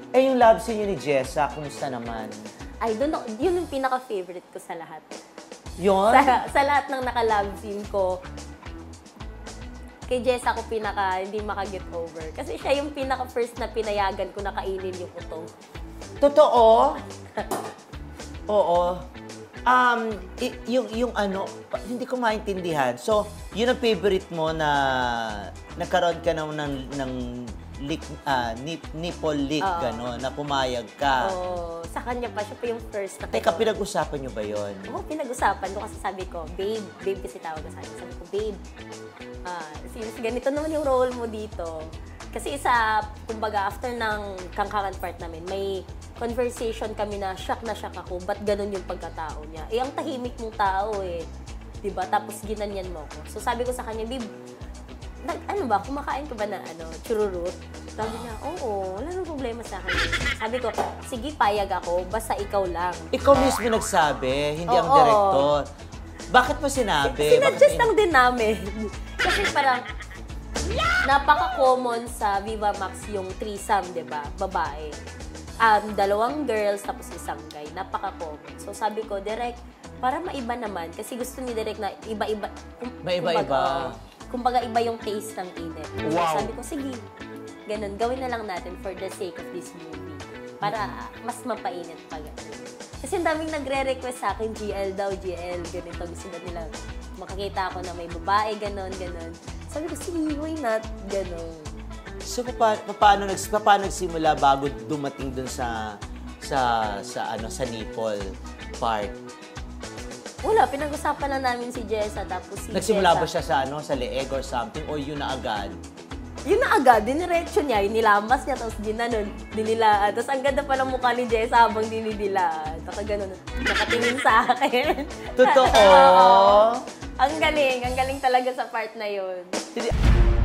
Eh, yung love scene niyo ni Jessa, kumusta naman? I don't know, yun yung pinaka-favorite ko sa lahat. Yun? Sa lahat ng naka-love scene ko, kay Jessa ako hindi maka-get over. Kasi siya yung pinaka-first na pinayagan ko na kainin yung utong. Totoo? Oo. Yung ano, hindi ko maintindihan. So, yun ang favorite mo na nagkaroon ka ng nipple leak, gano'n, na pumayag ka. Oo. Sa kanya pa, siya pa yung first na. Teka, pinag-usapan nyo ba yun? Oo, pinag-usapan ko kasi sabi ko, babe kasi tawag ko sa akin. Sabi ko, babe, since ganito naman yung role mo dito. Kasi kumbaga, after ng kangkangan part namin, may conversation kami na shock ako, ba't ganun yung pagkatao niya? Eh, ang tahimik mong tao eh. Diba? Tapos ginanyan mo ko. So sabi ko sa kanya, babe, kumakain ka ba na chururut? Sabi niya, oo, wala nang problema sa akin. Sabi ko, sige, payag ako, basta ikaw lang. Ikaw mismo nagsabi, hindi ang direktor. Bakit mo sinabi? Sinadjust lang din namin. Kasi parang, napaka-common sa Viva Max yung threesome, di ba? Babae. 2 girls, tapos 1 guy. Napaka-common. So sabi ko, direct, para maiba naman, kasi gusto ni direct na iba-iba. Maiba-iba. Kumbaga, iba yung taste ng init. Wow. So sabi ko, sige, ganun, gawin na lang natin for the sake of this movie. Para mas mapainit pa ganun. Kasi ang daming nagre-request sa akin, GL daw, GL, ganito. Gusto na nila makakita ako na may babae, ganun. Sabi ko, sige, why not? Ganun. So, paano nagsimula bago dumating dun sa nipple part? Wala, pinag-usapan na namin si Jessa, tapos si Nagsimula Jessa, ba siya sa leeg or something? O yun na agad? Yun na agad, diniretso niya, nilamas niya, tapos dinilaan. Tapos ang ganda pa ng mukha ni Jessa habang dinidilaan. Taka ganun, nakatingin sa akin. Totoo? Ang galing talaga sa part na yun.